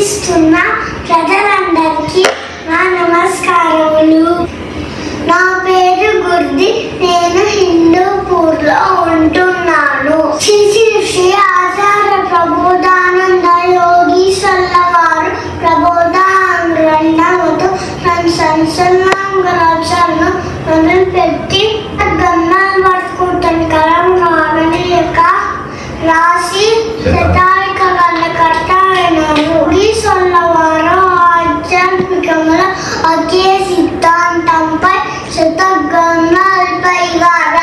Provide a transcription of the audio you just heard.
వీక్షిస్తున్న ప్రజలందరికీ నా నమస్కారములు. నా పేరు గుర్ది. నేను హిందూపూర్లో ఉంటున్నాను. శ్రీ శ్రీ ఆచార్య ప్రబోధానంద యోగీశ్వర్ల వారు ప్రబోధానందతో సంచలనాలను మొదలుపెట్టి గన్నాలు పట్టుకుంటాను కలం రాగనీయక రాసి శతాయిక గల్లకట్ట అయినారు. యోగీశ్వర్ల వారు ఆధ్యాత్మికముల ఒకే సిద్ధాంతంపై శతగన్నాలపైగా